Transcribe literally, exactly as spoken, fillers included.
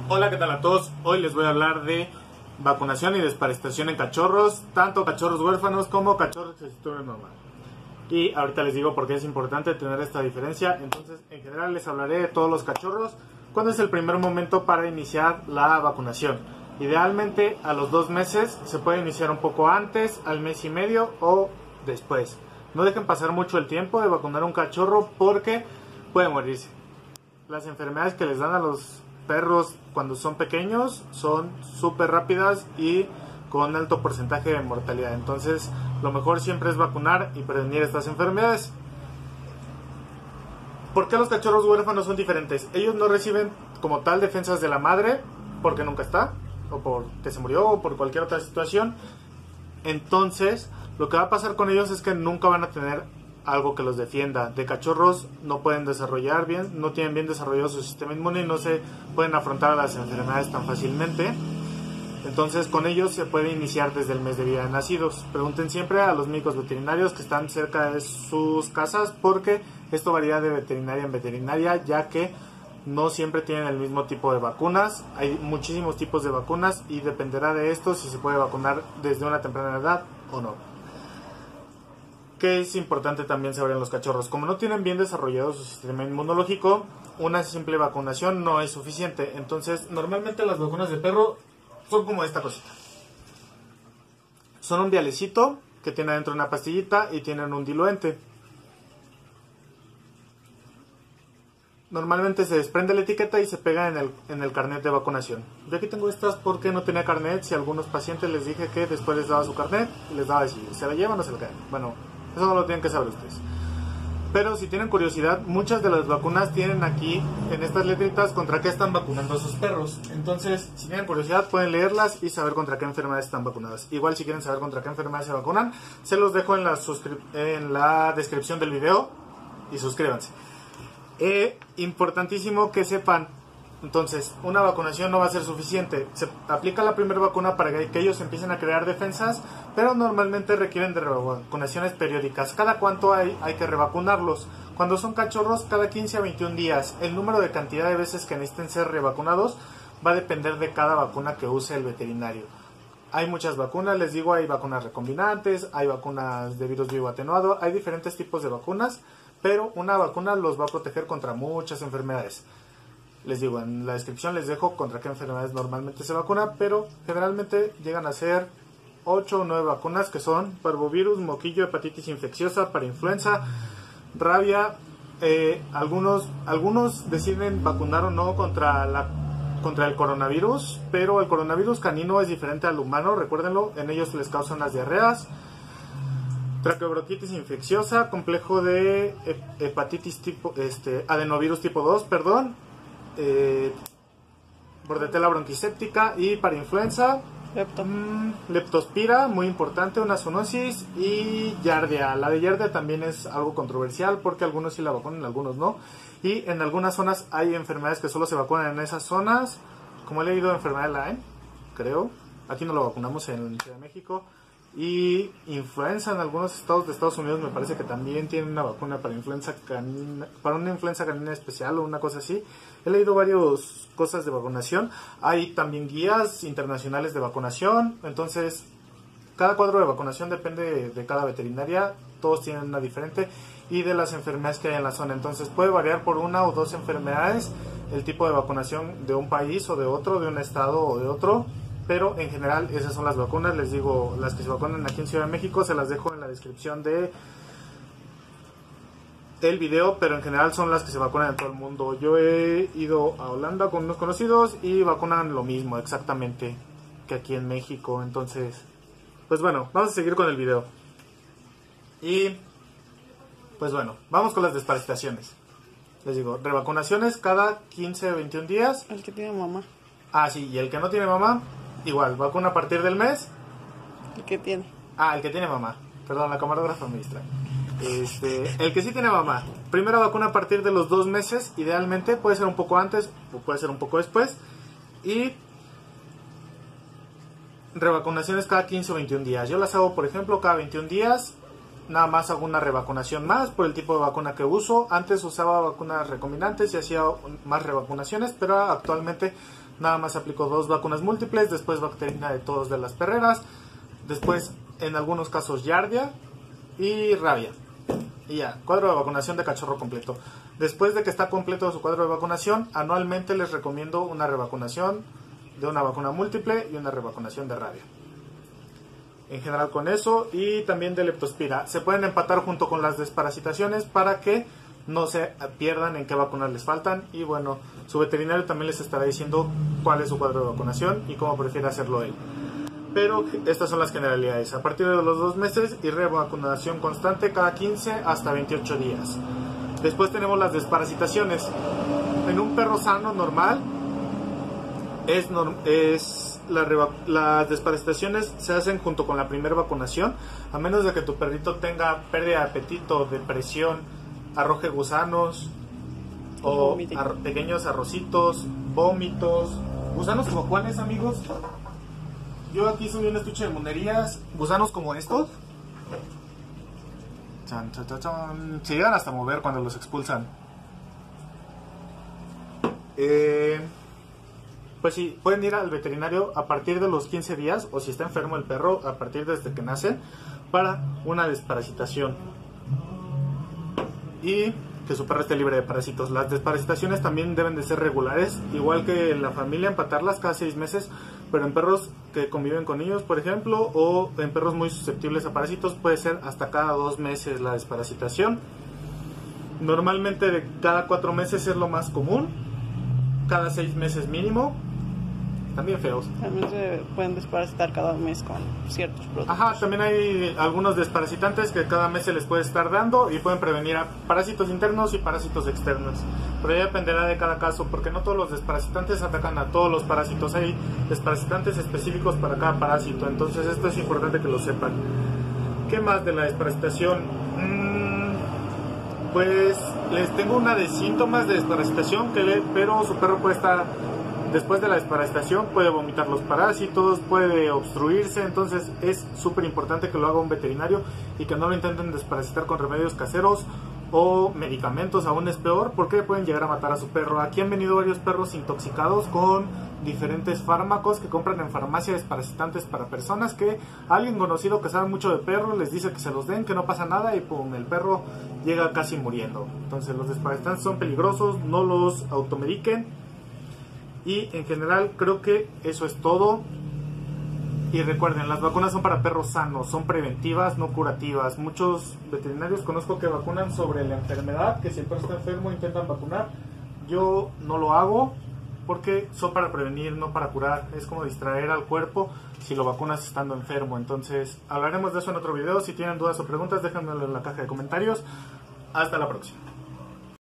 Hola, ¿qué tal a todos? Hoy les voy a hablar de vacunación y desparasitación en cachorros, tanto cachorros huérfanos como cachorros que se tuvieron mamá. Y ahorita les digo por qué es importante tener esta diferencia. Entonces, en general les hablaré de todos los cachorros, cuándo es el primer momento para iniciar la vacunación. Idealmente a los dos meses, se puede iniciar un poco antes, al mes y medio o después. No dejen pasar mucho el tiempo de vacunar a un cachorro porque puede morirse. Las enfermedades que les dan a los perros cuando son pequeños son súper rápidas y con alto porcentaje de mortalidad. Entonces lo mejor siempre es vacunar y prevenir estas enfermedades. ¿Por qué los cachorros huérfanos son diferentes? Ellos no reciben como tal defensas de la madre porque nunca está, o porque se murió, o por cualquier otra situación. Entonces lo que va a pasar con ellos es que nunca van a tener algo que los defienda. De cachorros no pueden desarrollar bien, no tienen bien desarrollado su sistema inmune y no se pueden afrontar a las enfermedades tan fácilmente. Entonces con ellos se puede iniciar desde el mes de vida de nacidos. Pregunten siempre a los médicos veterinarios que están cerca de sus casas porque esto varía de veterinaria en veterinaria, ya que no siempre tienen el mismo tipo de vacunas. Hay muchísimos tipos de vacunas y dependerá de esto si se puede vacunar desde una temprana edad o no. Que es importante también saber en los cachorros. Como no tienen bien desarrollado su sistema inmunológico, una simple vacunación no es suficiente. Entonces, normalmente las vacunas de perro son como esta cosita. Son un vialecito que tiene adentro una pastillita y tienen un diluente. Normalmente se desprende la etiqueta y se pega en el, en el carnet de vacunación. Yo aquí tengo estas porque no tenía carnet. Si a algunos pacientes les dije que después les daba su carnet, les daba así, ¿se la llevan o se la caen? Bueno, eso no lo tienen que saber ustedes. Pero si tienen curiosidad, muchas de las vacunas tienen aquí, en estas letritas, contra qué están vacunando a sus perros. Entonces, si tienen curiosidad, pueden leerlas y saber contra qué enfermedades están vacunadas. Igual, si quieren saber contra qué enfermedades se vacunan, se los dejo en la, en la descripción del video y suscríbanse. Eh, importantísimo que sepan, entonces, una vacunación no va a ser suficiente. Se aplica la primera vacuna para que ellos empiecen a crear defensas, pero normalmente requieren de revacunaciones periódicas. ¿Cada cuánto hay, hay que revacunarlos? Cuando son cachorros, cada quince a veintiún días. El número de cantidad de veces que necesiten ser revacunados va a depender de cada vacuna que use el veterinario. Hay muchas vacunas, les digo, hay vacunas recombinantes, hay vacunas de virus vivo atenuado, hay diferentes tipos de vacunas, pero una vacuna los va a proteger contra muchas enfermedades. Les digo, en la descripción les dejo contra qué enfermedades normalmente se vacuna, pero generalmente llegan a ser ocho o nueve vacunas que son parvovirus, moquillo, hepatitis infecciosa, parainfluenza, rabia. Eh, algunos, algunos deciden vacunar o no contra, la, contra el coronavirus, pero el coronavirus canino es diferente al humano, recuérdenlo, en ellos les causan las diarreas. Traqueobronquitis infecciosa, complejo de hepatitis tipo, este, adenovirus tipo dos, perdón. Eh, bordetela bronquiséptica y parainfluenza, Lepto. mm, leptospira, muy importante, una zoonosis y yardia. La de yardia también es algo controversial porque algunos sí la vacunan, algunos no. Y en algunas zonas hay enfermedades que solo se vacunan en esas zonas, como he leído, enfermedad de Lyme, creo. Aquí no lo vacunamos en Ciudad de México. Y influenza en algunos estados de Estados Unidos me parece que también tienen una vacuna para influenza canina, para una influenza canina especial o una cosa así. He leído varias cosas de vacunación. Hay también guías internacionales de vacunación. Entonces, cada cuadro de vacunación depende de, de cada veterinaria. Todos tienen una diferente y de las enfermedades que hay en la zona. Entonces, puede variar por una o dos enfermedades el tipo de vacunación de un país o de otro, de un estado o de otro. Pero en general esas son las vacunas, les digo, las que se vacunan aquí en Ciudad de México, se las dejo en la descripción de el video, pero en general son las que se vacunan en todo el mundo. Yo he ido a Holanda con unos conocidos y vacunan lo mismo exactamente que aquí en México. Entonces, pues bueno, vamos a seguir con el video. Y pues bueno, vamos con las desparasitaciones. Les digo, revacunaciones cada quince a veintiún días. El que tiene mamá. Ah, sí, y el que no tiene mamá, igual, vacuna a partir del mes. El que tiene. Ah, el que tiene mamá. Perdón, la camarógrafa me distrae. Este, el que sí tiene mamá. Primera vacuna a partir de los dos meses, idealmente. Puede ser un poco antes o puede ser un poco después. Y revacunaciones cada quince o veintiún días. Yo las hago, por ejemplo, cada veintiún días. Nada más hago una revacunación más por el tipo de vacuna que uso. Antes usaba vacunas recombinantes y hacía más revacunaciones, pero actualmente nada más aplicó dos vacunas múltiples, después bacterina de tos de las perreras, después en algunos casos yardia y rabia. Y ya, cuadro de vacunación de cachorro completo. Después de que está completo su cuadro de vacunación, anualmente les recomiendo una revacunación de una vacuna múltiple y una revacunación de rabia. En general con eso, y también de leptospira. Se pueden empatar junto con las desparasitaciones para que no se pierdan en qué vacunas les faltan. Y bueno, su veterinario también les estará diciendo cuál es su cuadro de vacunación y cómo prefiere hacerlo él. Pero estas son las generalidades. A partir de los dos meses y revacunación constante cada quince hasta veintiocho días. Después tenemos las desparasitaciones. En un perro sano normal, es, es la las desparasitaciones se hacen junto con la primera vacunación, a menos de que tu perrito tenga pérdida de apetito, depresión, arroje gusanos o ar pequeños arrocitos, vómitos. ¿Gusanos como cuáles, amigos? Yo aquí subí un estuche de monerías, gusanos como estos. Chan, chan, chan, chan. Se llegan hasta mover cuando los expulsan. Eh, pues sí, pueden ir al veterinario a partir de los quince días, o si está enfermo el perro, a partir desde que nacen, para una desparasitación. Y que su perro esté libre de parásitos. Las desparasitaciones también deben de ser regulares, igual que en la familia, empatarlas cada seis meses, pero en perros que conviven con niños, por ejemplo, o en perros muy susceptibles a parásitos, puede ser hasta cada dos meses la desparasitación. Normalmente de cada cuatro meses es lo más común, cada seis meses mínimo. También feos. También se pueden desparasitar cada mes con ciertos productos. Ajá, también hay algunos desparasitantes que cada mes se les puede estar dando y pueden prevenir a parásitos internos y parásitos externos. Pero ya dependerá de cada caso, porque no todos los desparasitantes atacan a todos los parásitos. Hay desparasitantes específicos para cada parásito, entonces esto es importante que lo sepan. ¿Qué más de la desparasitación? Mm, pues les tengo una de síntomas de desparasitación, que le, pero su perro puede estar... Después de la desparasitación puede vomitar los parásitos, puede obstruirse, entonces es súper importante que lo haga un veterinario y que no lo intenten desparasitar con remedios caseros o medicamentos, aún es peor, porque pueden llegar a matar a su perro. Aquí han venido varios perros intoxicados con diferentes fármacos que compran en farmacia, desparasitantes para personas, que alguien conocido que sabe mucho de perros les dice que se los den, que no pasa nada, y pum, el perro llega casi muriendo. Entonces los desparasitantes son peligrosos, no los automediquen. Y en general creo que eso es todo. Y recuerden, las vacunas son para perros sanos, son preventivas, no curativas. Muchos veterinarios conozco que vacunan sobre la enfermedad, que si el perro está enfermo intentan vacunar. Yo no lo hago porque son para prevenir, no para curar. Es como distraer al cuerpo si lo vacunas estando enfermo. Entonces hablaremos de eso en otro video. Si tienen dudas o preguntas, déjenmelo en la caja de comentarios. Hasta la próxima.